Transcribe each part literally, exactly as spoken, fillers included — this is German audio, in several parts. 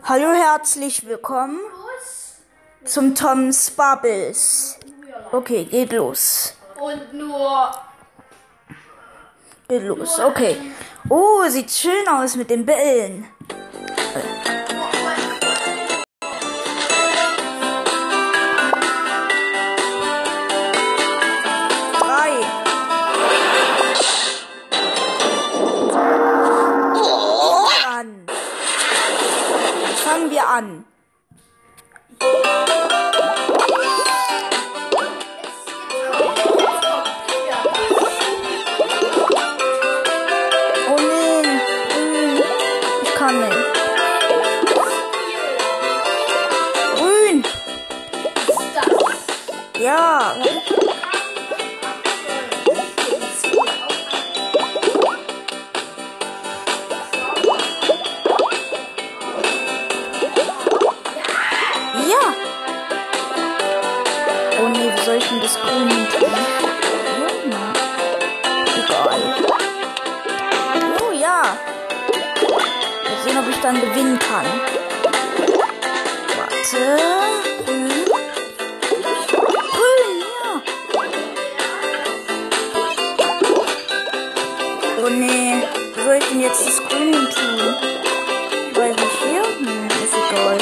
Hallo, herzlich willkommen zum Toms Bubbles. Okay, geht los. Und nur... Geht los, okay. Oh, sieht schön aus mit den Bällen. Drei. An. Fangen wir an. Oh nee, ich kann nicht. Grün. Ja. Ja. Oh nee, wie soll ich denn das Grün tun? Egal. Oh ja. Mal sehen, ob ich dann gewinnen kann. Warte. Grün. Grün, ja. Oh nee. Wie soll ich denn jetzt das Grün tun? Ich weiß nicht, hier? Hm, ist egal.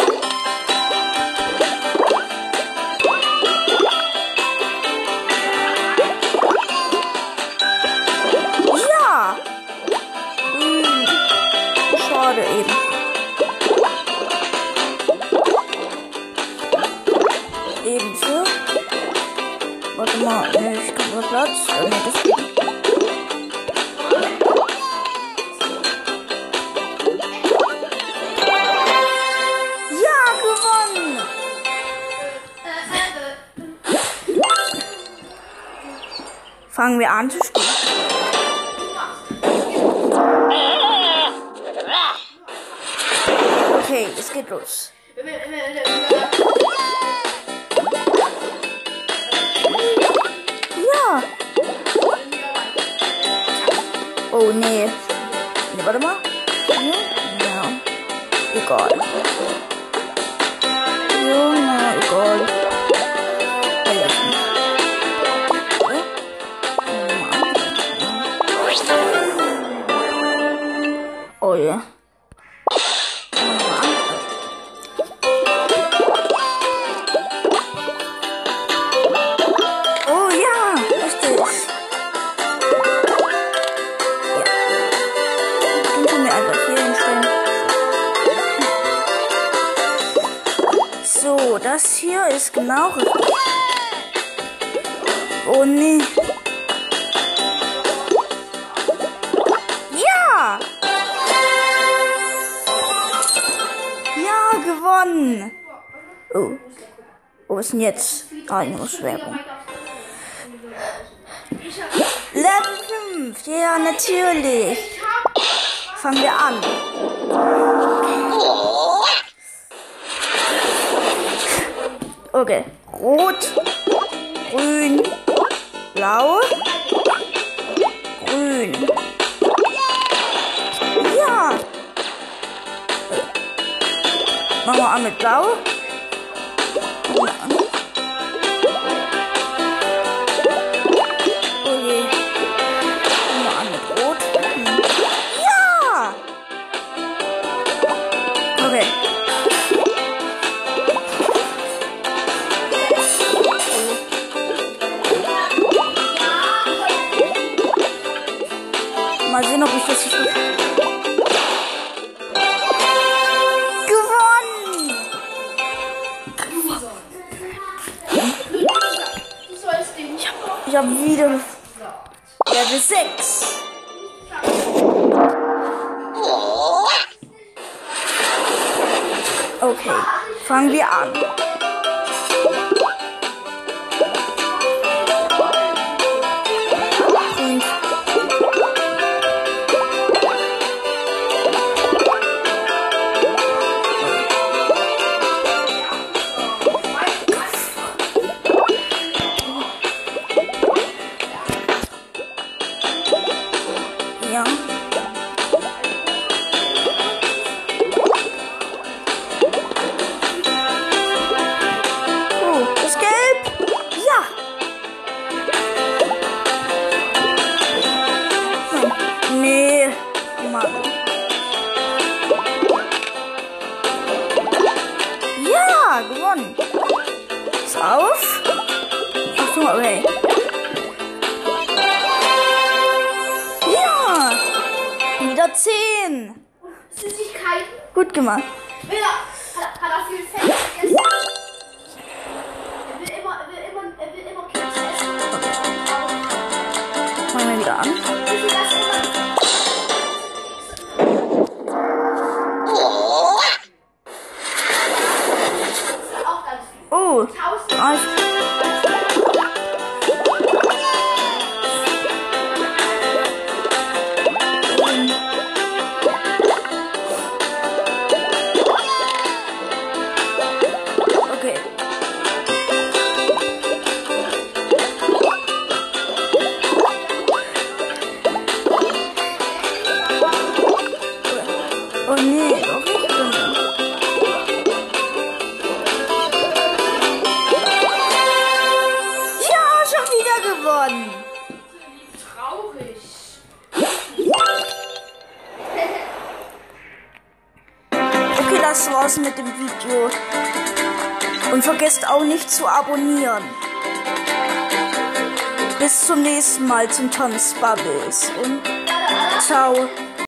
Schade eben. Ebenso. Warte mal, ne, ich kann mal Platz. Oh, nee, das geht. Ja, gewonnen! Fangen wir an zu spielen. Okay, es geht los. Ja. Oh nee. Nee, warte mal. Ja. Egal. Ja, na, egal. Oh ja. So, das hier ist genau richtig. Oh nee. Ja! Ja, gewonnen! Oh. Wo ist denn jetzt? Ah, ich muss Werbung. Level fünf. Ja, natürlich. Fangen wir an. Okay. Rot, grün, blau, grün. Ja. Machen wir an mit blau. Okay. Machen wir an mit rot. Ja. Okay. Mal sehen, ob ich das hier gewonnen! Ich habe hab wieder Level sechs. Okay, fangen wir an. Okay. Ja. Wieder zehn. Süßigkeiten. Gut gemacht. Will er, hat, hat er viel Fett gegessen? Er will immer, er will immer, er will immer Kekse essen. Fangen wir wieder an. Wie viel das immer? Das ist auch ganz viel. Oh. Tausend. Ah, ich Okay. Oh nee, doch nicht drin. Ja, schon wieder gewonnen. Traurig. Okay, das war's mit dem Video. Und vergesst auch nicht zu abonnieren. Bis zum nächsten Mal zum Tanzbubbles. Und ciao.